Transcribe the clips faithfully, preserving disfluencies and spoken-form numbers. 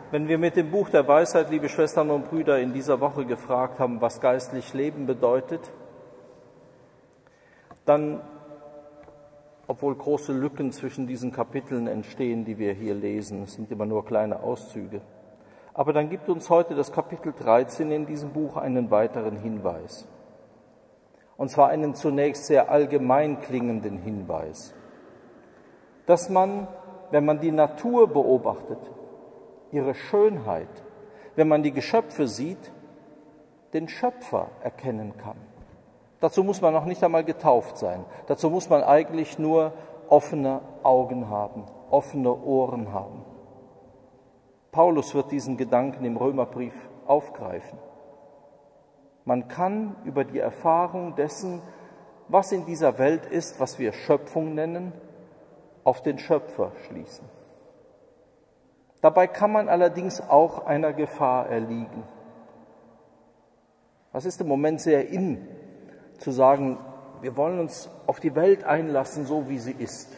Wenn wir mit dem Buch der Weisheit, liebe Schwestern und Brüder, in dieser Woche gefragt haben, was geistlich Leben bedeutet, dann, obwohl große Lücken zwischen diesen Kapiteln entstehen, die wir hier lesen, es sind immer nur kleine Auszüge, aber dann gibt uns heute das Kapitel dreizehn in diesem Buch einen weiteren Hinweis. Und zwar einen zunächst sehr allgemein klingenden Hinweis, dass man, wenn man die Natur beobachtet, ihre Schönheit, wenn man die Geschöpfe sieht, den Schöpfer erkennen kann. Dazu muss man noch nicht einmal getauft sein. Dazu muss man eigentlich nur offene Augen haben, offene Ohren haben. Paulus wird diesen Gedanken im Römerbrief aufgreifen. Man kann über die Erfahrung dessen, was in dieser Welt ist, was wir Schöpfung nennen, auf den Schöpfer schließen. Dabei kann man allerdings auch einer Gefahr erliegen. Es ist im Moment sehr in, zu sagen, wir wollen uns auf die Welt einlassen, so wie sie ist.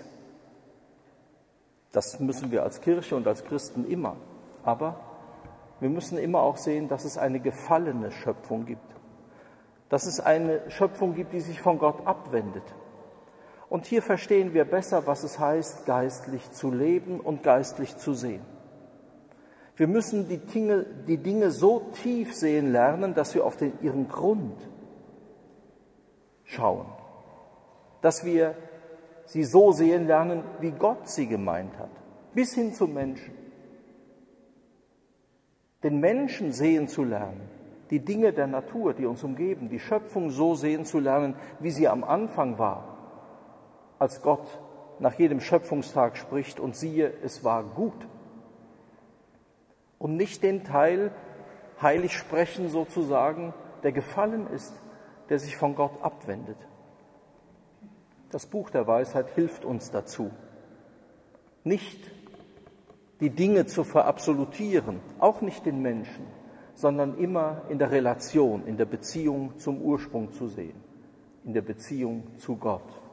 Das müssen wir als Kirche und als Christen immer. Aber wir müssen immer auch sehen, dass es eine gefallene Schöpfung gibt. Dass es eine Schöpfung gibt, die sich von Gott abwendet. Und hier verstehen wir besser, was es heißt, geistlich zu leben und geistlich zu sehen. Wir müssen die Dinge, die Dinge so tief sehen lernen, dass wir auf den, ihren Grund schauen. Dass wir sie so sehen lernen, wie Gott sie gemeint hat. Bis hin zum Menschen. Den Menschen sehen zu lernen, die Dinge der Natur, die uns umgeben, die Schöpfung so sehen zu lernen, wie sie am Anfang war, als Gott nach jedem Schöpfungstag spricht und siehe, es war gut. Und nicht den Teil heilig sprechen sozusagen, der gefallen ist, der sich von Gott abwendet. Das Buch der Weisheit hilft uns dazu, nicht die Dinge zu verabsolutieren, auch nicht den Menschen, sondern immer in der Relation, in der Beziehung zum Ursprung zu sehen, in der Beziehung zu Gott.